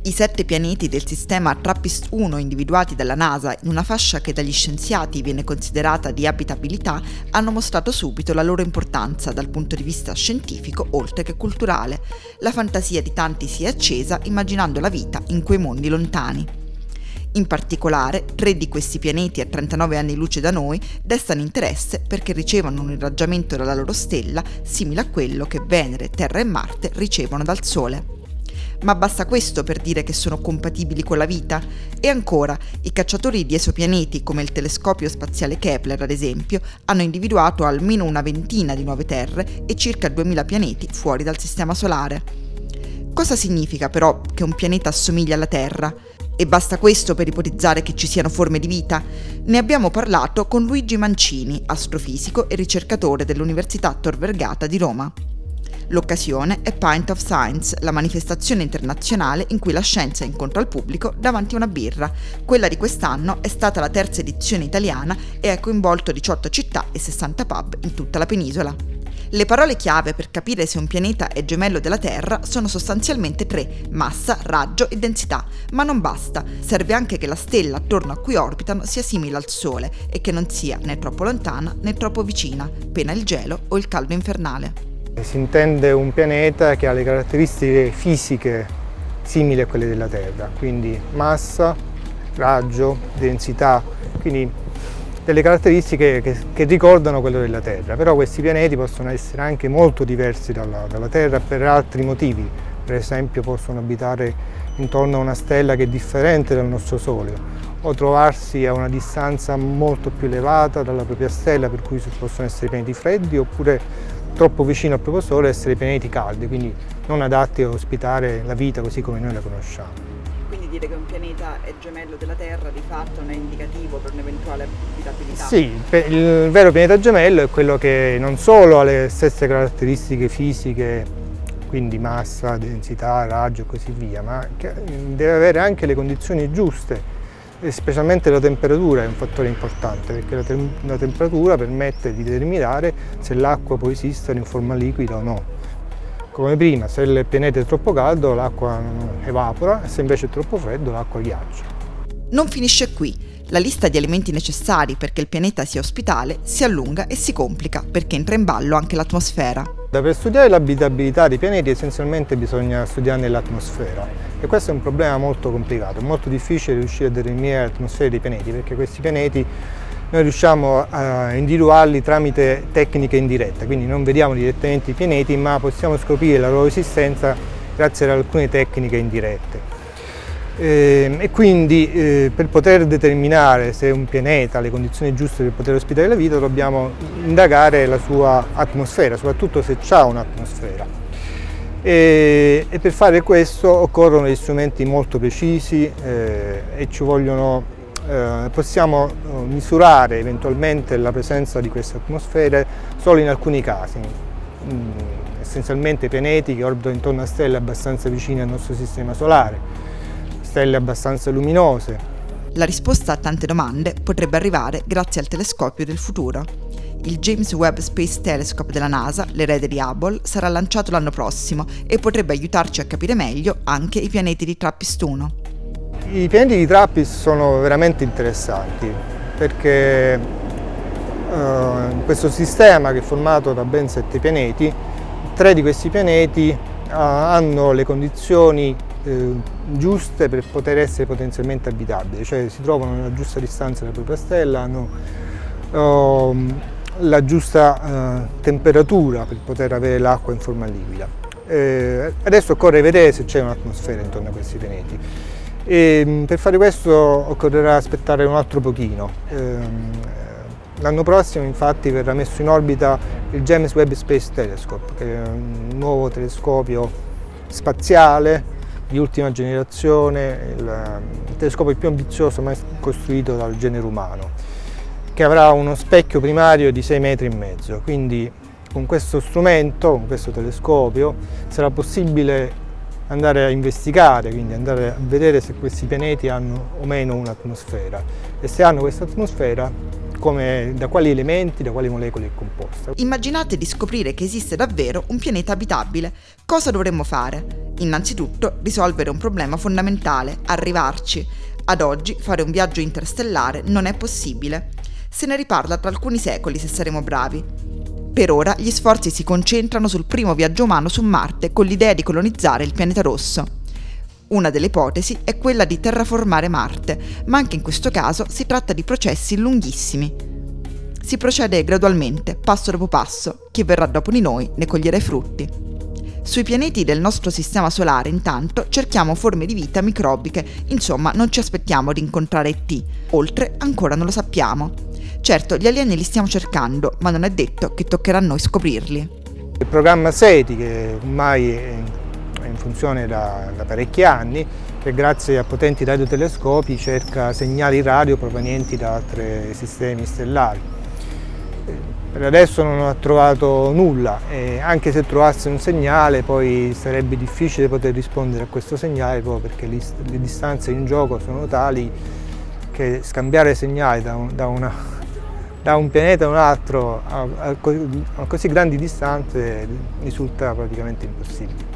I 7 pianeti del sistema TRAPPIST-1 individuati dalla NASA in una fascia che dagli scienziati viene considerata di abitabilità hanno mostrato subito la loro importanza dal punto di vista scientifico oltre che culturale. La fantasia di tanti si è accesa immaginando la vita in quei mondi lontani. In particolare, 3 di questi pianeti a 39 anni luce da noi destano interesse perché ricevono un irraggiamento dalla loro stella simile a quello che Venere, Terra e Marte ricevono dal Sole. Ma basta questo per dire che sono compatibili con la vita? E ancora, i cacciatori di esopianeti come il telescopio spaziale Kepler, ad esempio, hanno individuato almeno una ventina di nuove terre e circa 2000 pianeti fuori dal Sistema Solare. Cosa significa però che un pianeta assomiglia alla Terra? E basta questo per ipotizzare che ci siano forme di vita? Ne abbiamo parlato con Luigi Mancini, astrofisico e ricercatore dell'Università Tor Vergata di Roma. L'occasione è Pint of Science, la manifestazione internazionale in cui la scienza incontra il pubblico davanti a una birra. Quella di quest'anno è stata la 3ª edizione italiana e ha coinvolto 18 città e 60 pub in tutta la penisola. Le parole chiave per capire se un pianeta è gemello della Terra sono sostanzialmente 3: massa, raggio e densità. Ma non basta, serve anche che la stella attorno a cui orbitano sia simile al Sole e che non sia né troppo lontana né troppo vicina, pena il gelo o il caldo infernale. Si intende un pianeta che ha le caratteristiche fisiche simili a quelle della Terra, quindi massa, raggio, densità, quindi delle caratteristiche che ricordano quello della Terra. Però questi pianeti possono essere anche molto diversi dalla Terra per altri motivi. Per esempio possono abitare intorno a una stella che è differente dal nostro Sole o trovarsi a una distanza molto più elevata dalla propria stella, per cui possono essere pianeti freddi, oppure troppo vicino al proprio Sole essere pianeti caldi, quindi non adatti a ospitare la vita così come noi la conosciamo. Quindi dire che un pianeta è gemello della Terra di fatto non è indicativo per un'eventuale abitabilità? Sì, il vero pianeta gemello è quello che non solo ha le stesse caratteristiche fisiche, quindi massa, densità, raggio e così via, ma che deve avere anche le condizioni giuste. E specialmente la temperatura è un fattore importante, perché la temperatura permette di determinare se l'acqua può esistere in forma liquida o no. Come prima, se il pianeta è troppo caldo l'acqua evapora, e se invece è troppo freddo l'acqua ghiaccia. Non finisce qui. La lista di elementi necessari perché il pianeta sia ospitale si allunga e si complica perché entra in ballo anche l'atmosfera. Per studiare l'abitabilità dei pianeti essenzialmente bisogna studiarne l'atmosfera e questo è un problema molto complicato, è molto difficile riuscire a determinare l'atmosfera dei pianeti perché questi pianeti noi riusciamo a individuarli tramite tecniche indirette, quindi non vediamo direttamente i pianeti ma possiamo scoprire la loro esistenza grazie ad alcune tecniche indirette. E quindi per poter determinare se un pianeta ha le condizioni giuste per poter ospitare la vita dobbiamo indagare la sua atmosfera, soprattutto se ha un'atmosfera. E per fare questo occorrono degli strumenti molto precisi e possiamo misurare eventualmente la presenza di queste atmosfere solo in alcuni casi, essenzialmente pianeti che orbitano intorno a stelle abbastanza vicine al nostro sistema solare, stelle abbastanza luminose. La risposta a tante domande potrebbe arrivare grazie al telescopio del futuro. Il James Webb Space Telescope della NASA, l'erede di Hubble, sarà lanciato l'anno prossimo e potrebbe aiutarci a capire meglio anche i pianeti di TRAPPIST-1. I pianeti di TRAPPIST sono veramente interessanti perché questo sistema che è formato da ben 7 pianeti, 3 di questi pianeti hanno le condizioni giuste per poter essere potenzialmente abitabili, cioè si trovano nella giusta distanza dalla propria stella, hanno la giusta temperatura per poter avere l'acqua in forma liquida. Adesso occorre vedere se c'è un'atmosfera intorno a questi pianeti e per fare questo occorrerà aspettare un altro pochino. L'anno prossimo infatti verrà messo in orbita il James Webb Space Telescope, che è un nuovo telescopio spaziale di ultima generazione, il telescopio più ambizioso mai costruito dal genere umano, che avrà uno specchio primario di 6,5 metri, quindi con questo strumento, con questo telescopio, sarà possibile andare a investigare, quindi andare a vedere se questi pianeti hanno o meno un'atmosfera e se hanno questa atmosfera da quali elementi, da quali molecole è composta. Immaginate di scoprire che esiste davvero un pianeta abitabile. Cosa dovremmo fare? Innanzitutto risolvere un problema fondamentale, arrivarci. Ad oggi fare un viaggio interstellare non è possibile. Se ne riparla tra alcuni secoli se saremo bravi. Per ora gli sforzi si concentrano sul primo viaggio umano su Marte con l'idea di colonizzare il pianeta rosso. Una delle ipotesi è quella di terraformare Marte, ma anche in questo caso si tratta di processi lunghissimi. Si procede gradualmente, passo dopo passo, chi verrà dopo di noi ne coglierà i frutti. Sui pianeti del nostro sistema solare, intanto, cerchiamo forme di vita microbiche, insomma non ci aspettiamo di incontrare ET, oltre ancora non lo sappiamo. Certo, gli alieni li stiamo cercando, ma non è detto che toccherà a noi scoprirli. Il programma SETI, che ormai è in funzione da parecchi anni, che grazie a potenti radiotelescopi cerca segnali radio provenienti da altri sistemi stellari. Per adesso non ha trovato nulla e anche se trovasse un segnale poi sarebbe difficile poter rispondere a questo segnale proprio perché le distanze in gioco sono tali che scambiare segnali da un pianeta a un altro a così grandi distanze risulta praticamente impossibile.